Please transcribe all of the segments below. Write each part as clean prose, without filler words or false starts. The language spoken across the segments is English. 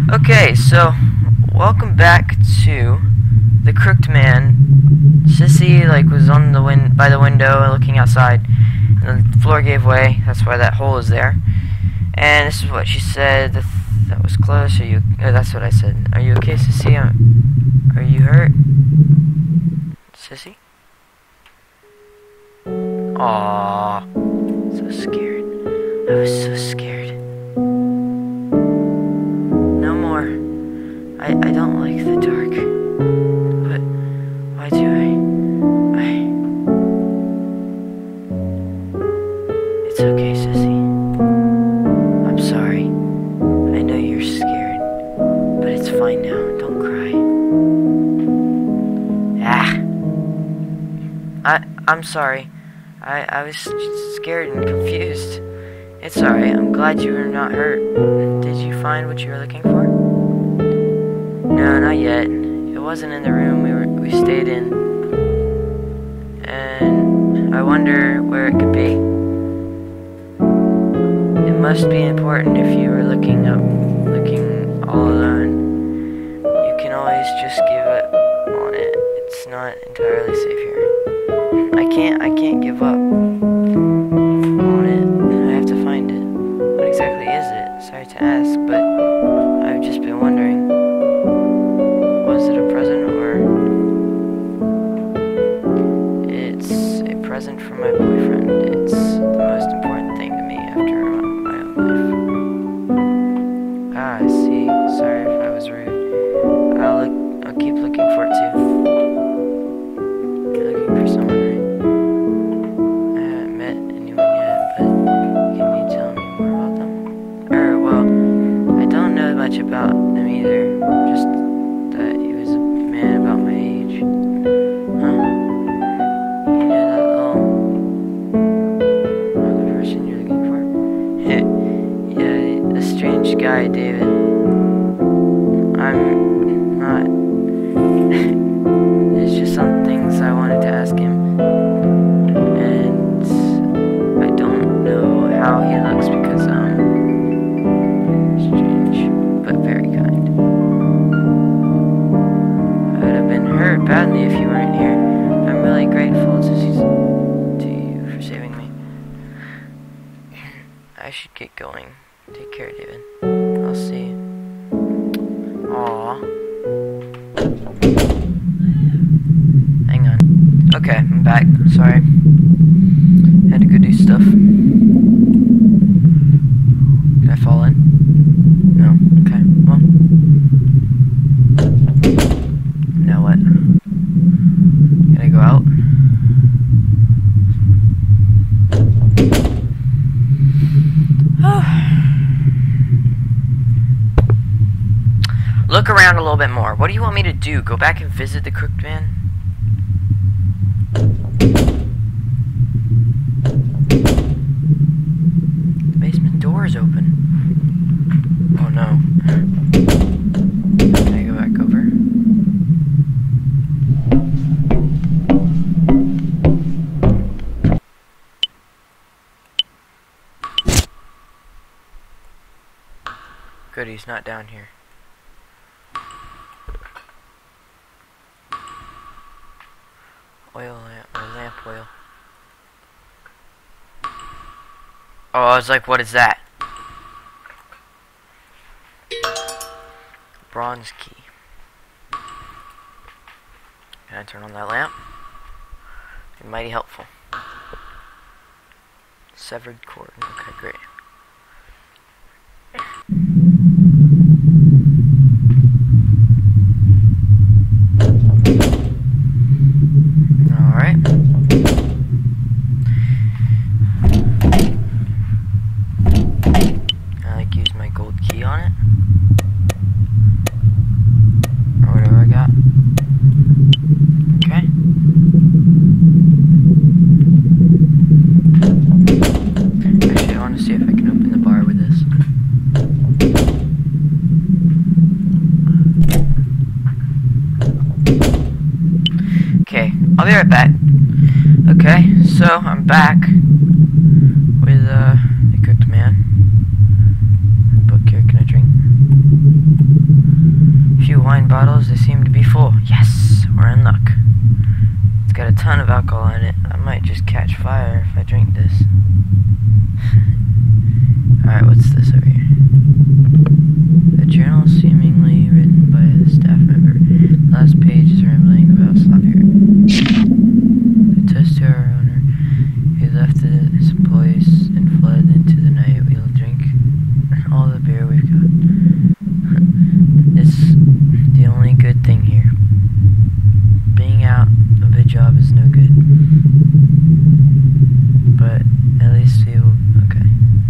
Okay, so welcome back to the Crooked Man. Sissy was on the by the window looking outside, and the floor gave way. That's why that hole is there. And this is what she said. That was close. That's what I said. Are you okay, Sissy? Are you hurt, Sissy? Aww, so scared. I was so scared. No more. I don't like the dark. But why do I? It's okay, Sissy. I'm sorry. I know you're scared, but it's fine now. Don't cry. I'm sorry. I was scared and confused. It's alright. I'm glad you were not hurt. Did you find what you were looking for? No, not yet. It wasn't in the room we stayed in. And I wonder where it could be. It must be important if you were looking all alone. You can always just give up on it. It's not entirely safe here. I can't give up on it. I have to find it. What exactly is it? Sorry to ask, but I've just been wondering. Was it a present, or it's a present from my boyfriend? It's the most important thing to me after my own life. Ah, I see. Sorry if I was rude. I'll keep looking for it too. You're looking for someone, right? I haven't met anyone yet, but can you tell me more about them? Well, I don't know much about them either. Just that he was a man about my age. Huh? You know that other person you're looking for? Yeah, the strange guy, David. I'm not. There's just some things I wanted to ask him, and I don't know how he looks because strange, but very kind. I would have been hurt badly if you weren't here. I'm really grateful to you for saving me. I should get going. Take care, David. I'll see you. Aww. Hang on. Okay, I'm back. Sorry. Had to go do stuff. Did I fall in? No. Okay. Well. Now what? Can I go out? Look around a little bit more. What do you want me to do? Go back and visit the Crooked Man? The basement door is open. Oh no. Can I go back over? Good, he's not down here. Oil lamp, or lamp oil. Oh, I was like, what is that? Bronze key. Can I turn on that lamp? It's mighty helpful. Severed cord. Okay, great. Use my gold key on it, or whatever I got. Okay. Actually, I want to see if I can open the bar with this. Okay, I'll be right back. Okay, so I'm back with the Crooked Man. Book here, can I drink? wine bottles, they seem to be full. Yes, we're in luck. It's got a ton of alcohol in it. I might just catch fire if I drink this. Alright, what's this over here? A journal seemingly written by a staff member. Last page is rambling about Slavier. A toast to our owner, who left his place and fled into the night. We'll drink all the beer we've got. It's the only good thing here. Being out of a job is no good. But at least we will. Okay.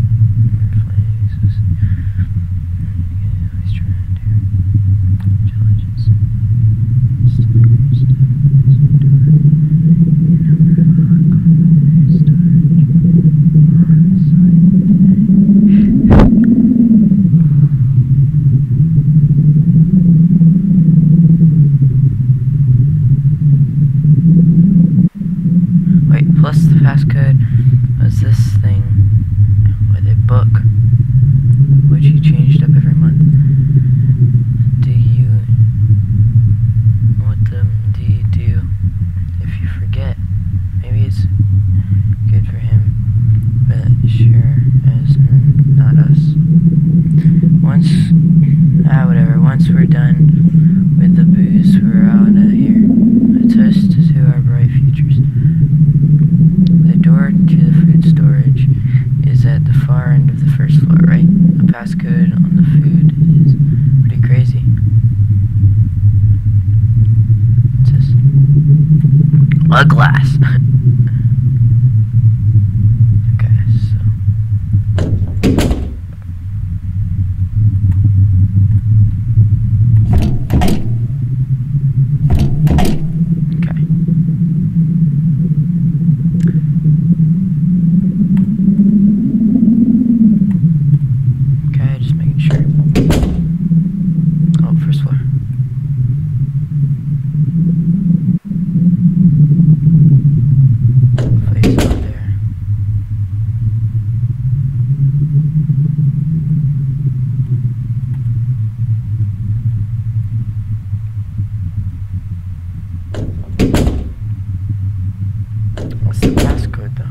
Plus the passcode was this thing with a book, which he changed up every month. What do you do if you forget? Maybe it's good for him, but sure as not us. Whatever. Once we're done with the booze, we're out of here. A toast to our bright futures. The door to the food storage is at the far end of the first floor, right? A passcode on the food is pretty crazy. What's this? A glass. Okay, so. What's the passcode though?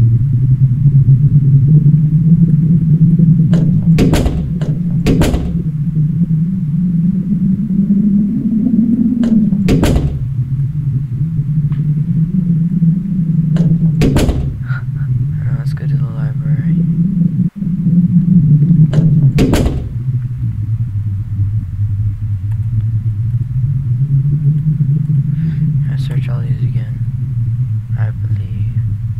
Let's go to the library. I search all these again. I believe.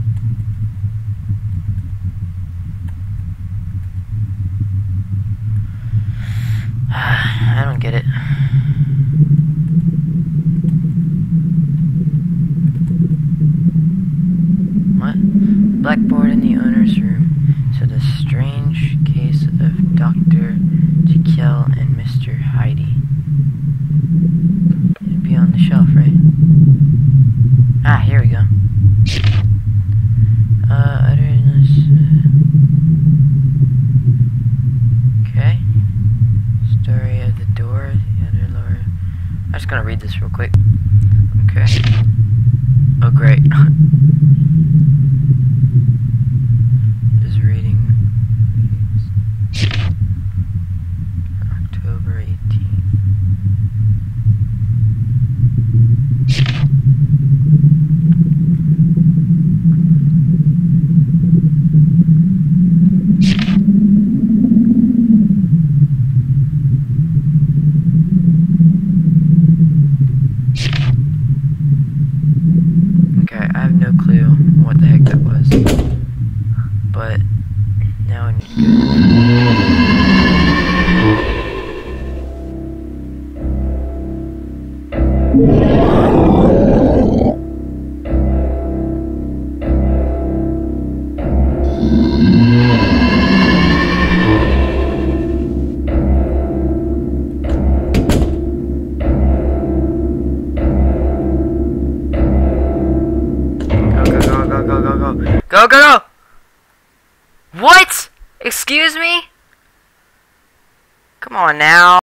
I don't get it. What? Blackboard in the owner's room. So the strange case of Dr. Jekyll and Mr. Hyde. It'd be on the shelf, right? Ah, here we go. Okay. Story of the door, the other lower. I'm just gonna read this real quick. Okay. Oh, great. Just reading. October 18th. Okay, I have no clue what the heck that was, but now I need to Go, go, go! What? Excuse me? Come on now.